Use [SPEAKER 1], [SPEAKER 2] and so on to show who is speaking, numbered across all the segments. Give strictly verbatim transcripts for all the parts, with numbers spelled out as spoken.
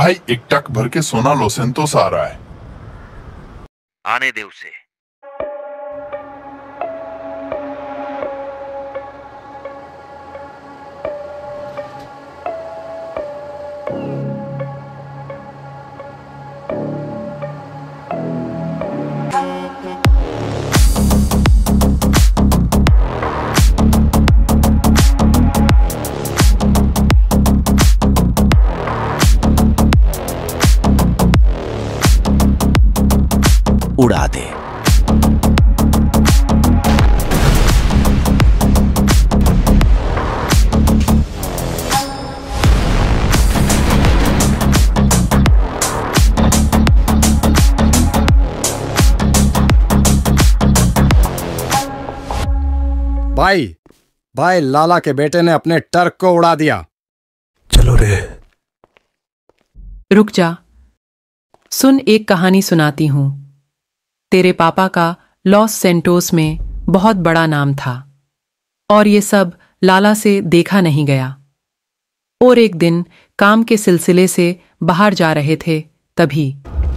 [SPEAKER 1] भाई एक टक भर के सोना लोसेंतोस आ रहा है।
[SPEAKER 2] आने दे उसे।
[SPEAKER 3] उड़ा दे।
[SPEAKER 4] भाई भाई लाला के बेटे ने अपने ट्रक को उड़ा दिया।
[SPEAKER 5] चलो रे।
[SPEAKER 6] रुक जा, सुन एक कहानी सुनाती हूं। तेरे पापा का लॉस सेंटोस में बहुत बड़ा नाम था और ये सब लाला से देखा नहीं गया। और एक दिन काम के सिलसिले से बाहर जा रहे थे, तभी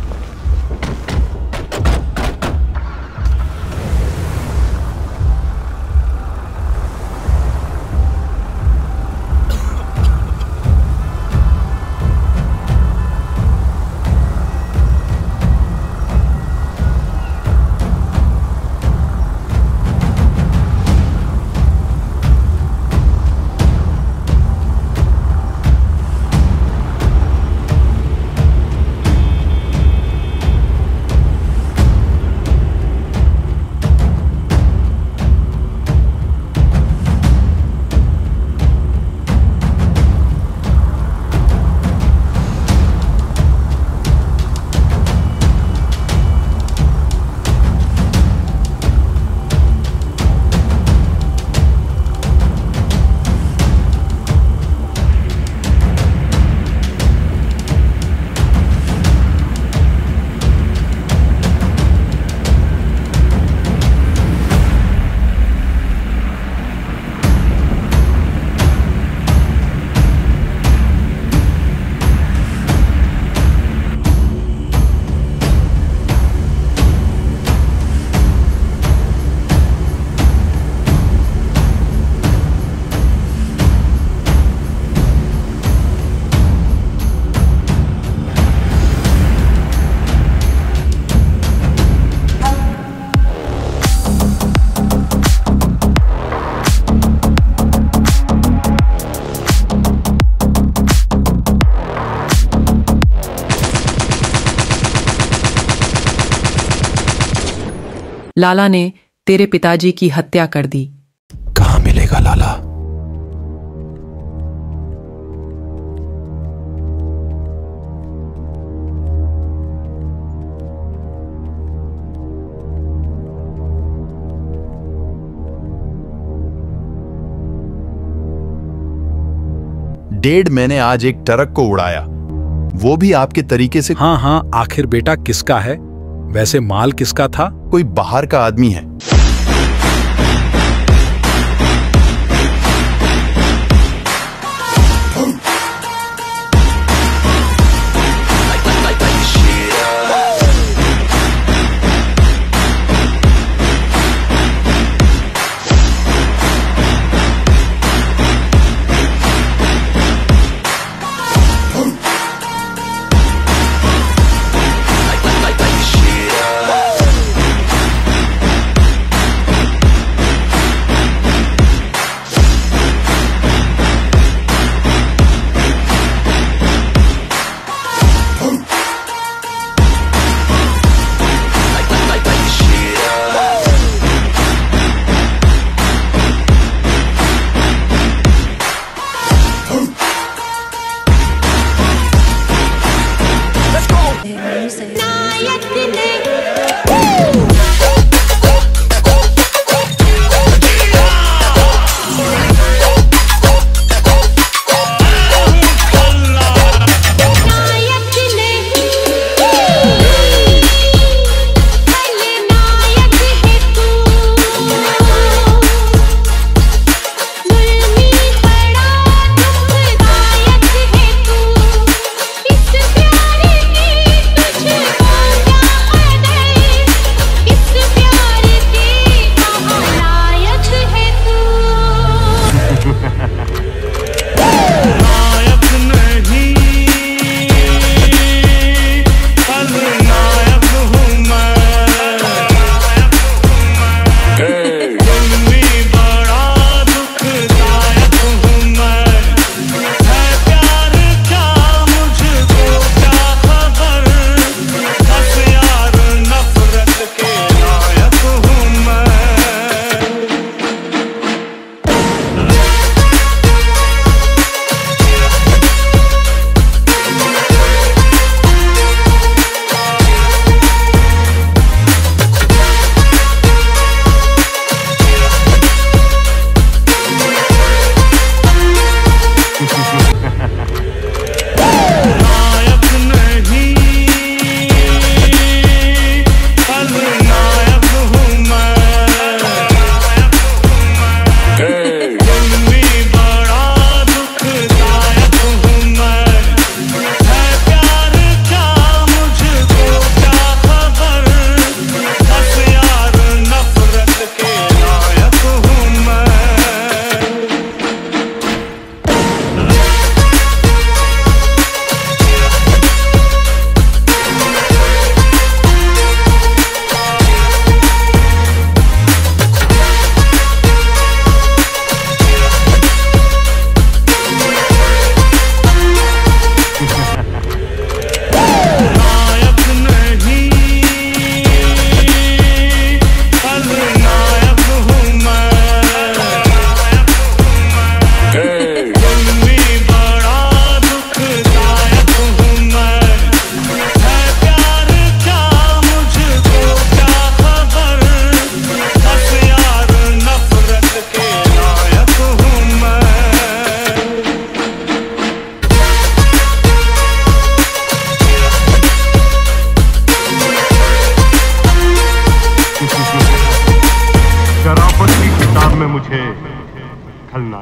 [SPEAKER 6] लाला ने तेरे पिताजी की हत्या कर दी।
[SPEAKER 5] कहाँ मिलेगा लाला?
[SPEAKER 7] डेढ़ मैंने आज एक ट्रक को उड़ाया, वो भी आपके तरीके से।
[SPEAKER 8] हाँ हाँ, आखिर बेटा किसका है? वैसे माल किसका था?
[SPEAKER 7] कोई बाहर का आदमी है।
[SPEAKER 9] It's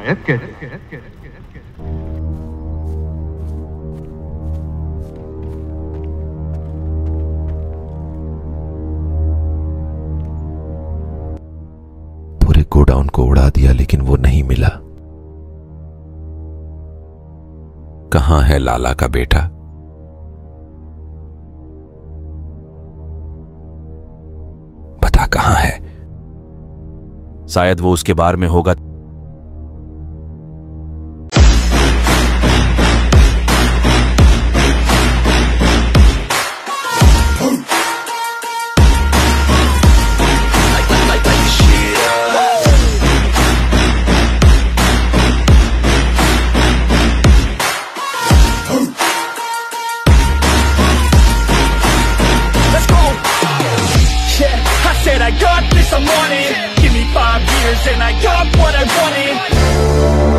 [SPEAKER 5] पूरे गोडाउन को उड़ा दिया लेकिन वो नहीं मिला। कहां है लाला का बेटा? बता कहां है?
[SPEAKER 3] शायद वो उसके बार में होगा।
[SPEAKER 9] I got this, I'm on it. Give me five years and I got what I wanted.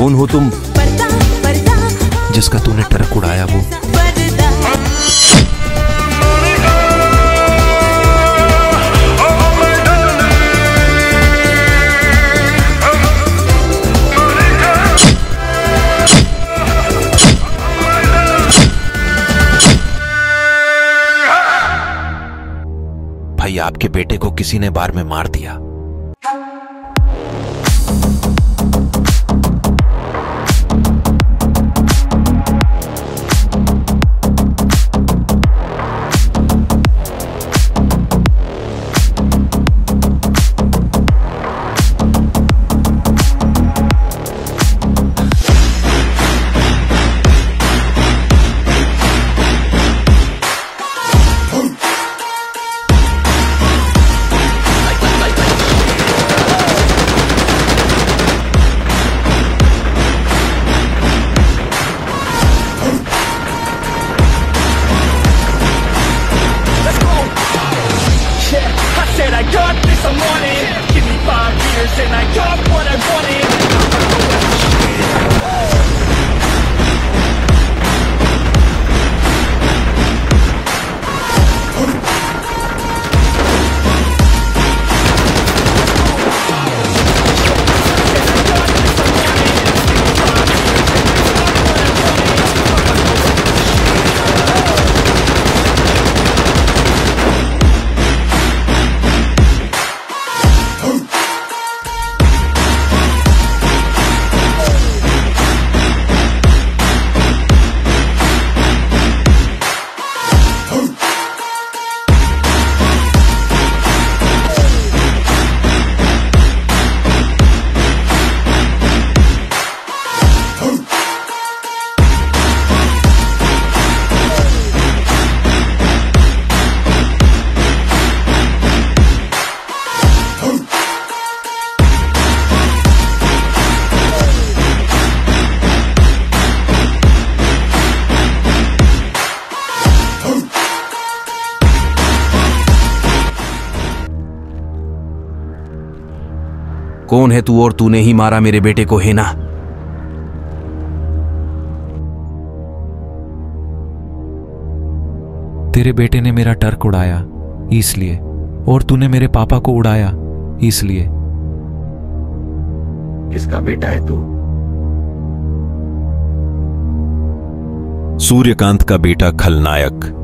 [SPEAKER 5] कौन हो तुम? जिसका तूने ट्रक उड़ाया वो? भाई आपके बेटे को किसी ने बार में मार दिया। कौन है तू और तूने ही मारा मेरे बेटे को, है ना? तेरे बेटे ने मेरा ट्रक उड़ाया इसलिए, और तूने मेरे पापा को उड़ाया इसलिए।
[SPEAKER 3] किसका बेटा है तू?
[SPEAKER 5] सूर्यकांत का बेटा खलनायक।